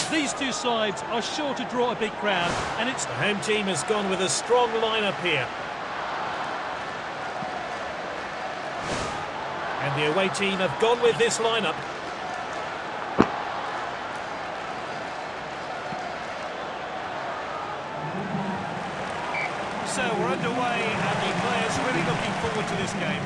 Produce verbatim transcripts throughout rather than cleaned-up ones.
These two sides are sure to draw a big crowd, and it's... The home team has gone with a strong lineup here. And the away team have gone with this lineup. So we're underway, and the players really looking forward to this game.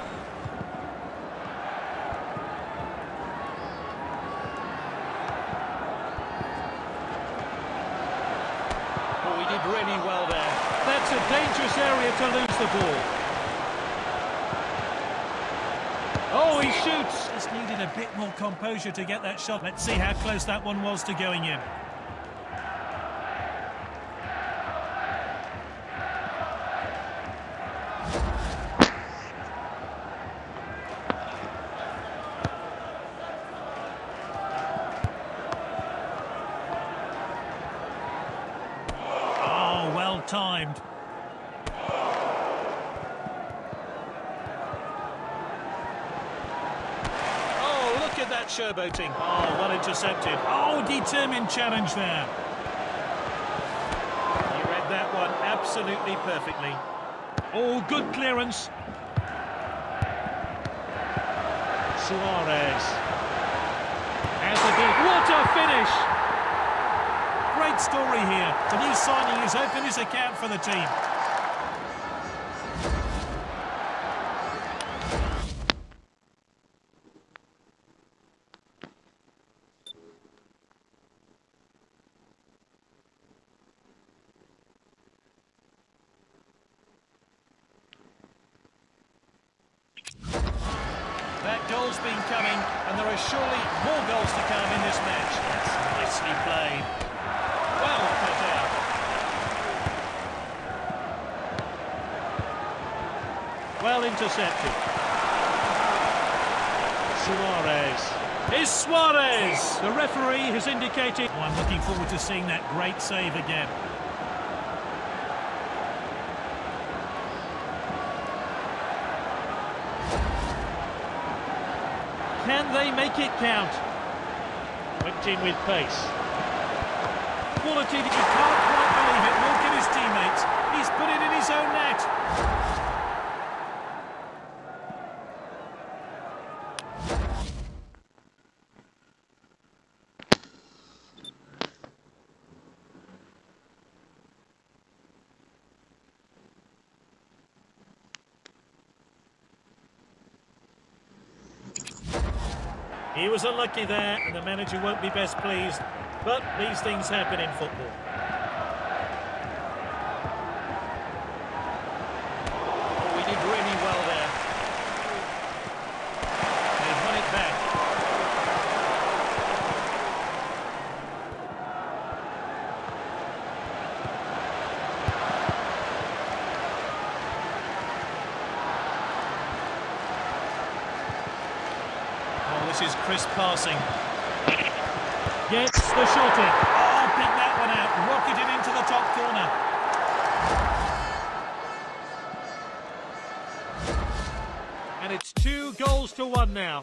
Oh, he did really well there. That's a dangerous area to lose the ball. Oh, he shoots! Just needed a bit more composure to get that shot. Let's see how close that one was to going in. Oh, well timed. Look at that showboating. Oh, well intercepted. Oh, determined challenge there. He read that one absolutely perfectly. Oh, good clearance. Suarez. Has a big... What a finish! Great story here. The new signing has opened his account for the team. That goal's been coming, and there are surely more goals to come in this match. That's nicely played. Well put out. Well intercepted. Suarez. Is Suarez! The referee has indicated... Oh, I'm looking forward to seeing that great save again. Can they make it count? Went in with pace. Quality that you can't quite believe it, nor can his teammates. He's put it in his own net. He was unlucky there, and the manager won't be best pleased, but these things happen in football. Oh, we did really well there. They've won it back. This is crisp passing. Gets the shot in. Oh, pick that one out. Rocketed into the top corner. And it's two goals to one now.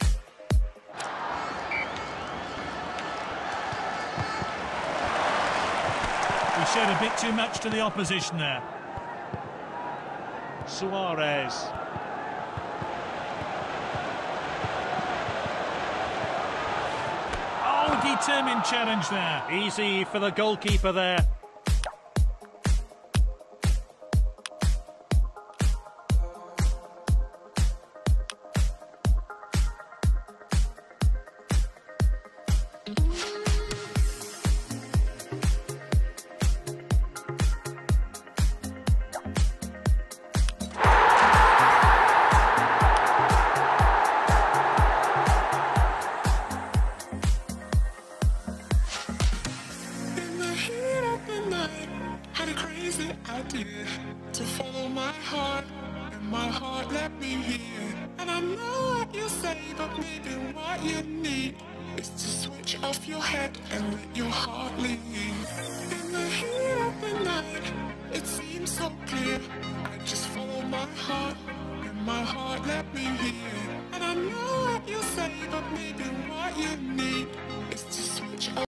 We showed a bit too much to the opposition there. Suarez. Determined challenge there. Easy for the goalkeeper there. idea to follow my heart, and my heart let me hear. And I know what you say, but maybe what you need is to switch off your head and let your heart lead. In the heat of the night, it seems so clear.